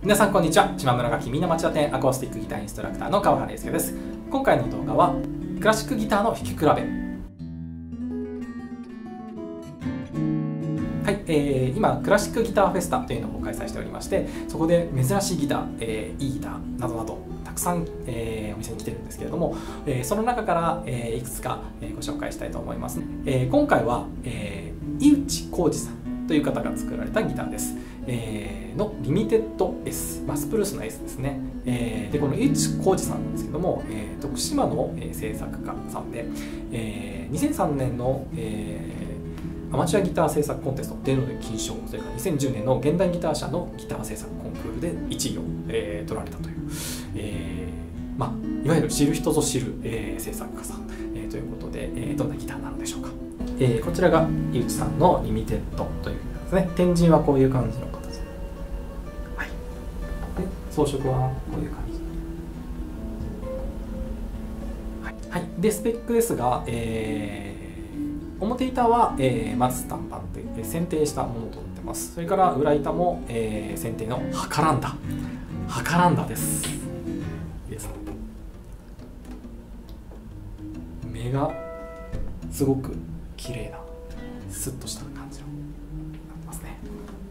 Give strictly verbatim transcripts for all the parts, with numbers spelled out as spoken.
皆さんこんにちは。島村楽器みんな町田店アコースティックギターインストラクターの川原英介です。今回の動画はクラシックギターの弾き比べ。はい、えー、今クラシックギターフェスタというのを開催しておりまして、そこで珍しいギター、えー、いいギターなどなどたくさん、えー、お店に来てるんですけれども、えー、その中から、えー、いくつか、えー、ご紹介したいと思います。えー、今回は、えー、井内浩二さんという方が作られたギターです。えー、のリミテッド S、まあ、スプルースの S ですね。えー、でこの井内浩二さんなんですけども、えー、徳島の、えー、制作家さんで、えー、にせんさんねんの、えー、アマチュアギター制作コンテストっていうので金賞、それからにせんじゅうねんの現代ギター社のギター制作コンクールでいちいを、えー、取られたという、えーまあ、いわゆる知る人ぞ知る、えー、制作家さん、えー、ということで、えー、どんなギターなのでしょうか。えー、こちらが井内さんのリミテッドというギターですね。天神はこういう感じの形、はい、で装飾はこういう感じ、はいはい、でスペックですが、えー、表板は、えー、まず単板で剪定したものとなってます。それから裏板も、えー、剪定のハカランダハカランダです。いいですね。目がすごく綺麗なスッとした感じのなってますね。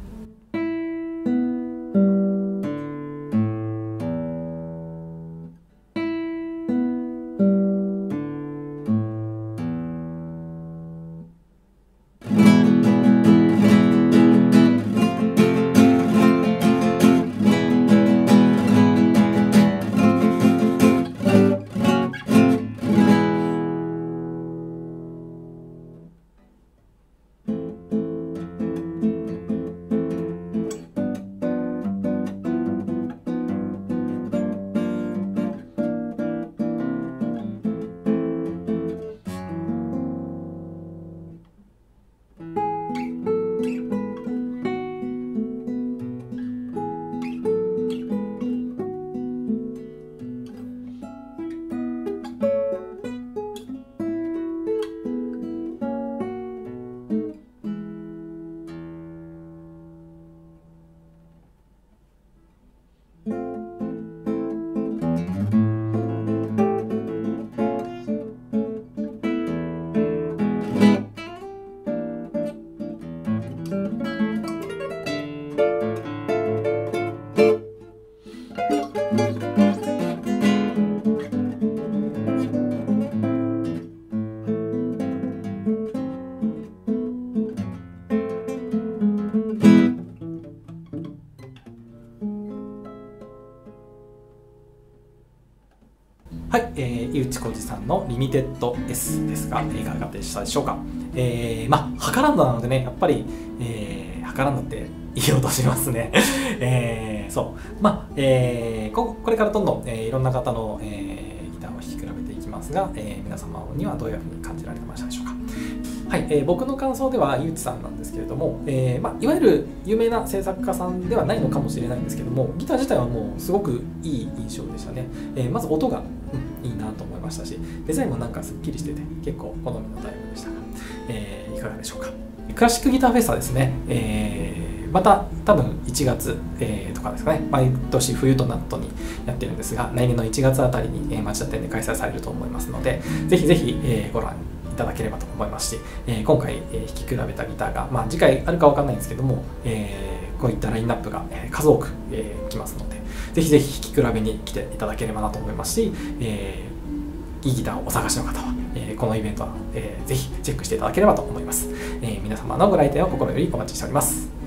はい、えー、井内浩二さんのリミテッド S ですが、いかがでしたでしょうか。えー、まあ、ハカランダなのでね、やっぱり、えー、ハカランダっていい音しますね。えー、そう。まあ、えー、こ, これからどんどん、えー、いろんな方の、えー、ギターを弾き比べていきますが、えー、皆様にはどういうふうに感じられてましたでしょうか。はい、えー、僕の感想では井内さんなんですけれども、えーまあ、いわゆる有名な制作家さんではないのかもしれないんですけども、ギター自体はもうすごくいい印象でしたね。えー、まず音が、うん、いいなと思いましたし、デザインもなんかすっきりしてて結構好みのタイプでしたが、えー、いかがでしょうか。クラシックギターフェスタですね、えー、また多分いちがつ、えー、とかですかね、毎年冬と夏にやってるんですが、来年のいちがつあたりに、えー、町田店で開催されると思いますので、ぜひぜひ、えー、ご覧いただければと思いますし、えー、今回、えー、弾き比べたギターが、まあ、次回あるかわかんないんですけども、えー、こういったラインナップが、えー、数多く、えー、来ますので、ぜひぜひ弾き比べに来ていただければなと思いますし、えー、いいギターをお探しの方は、えー、このイベントは、えー、ぜひチェックしていただければと思います。えー、皆様のご来店を心よりお待ちしております。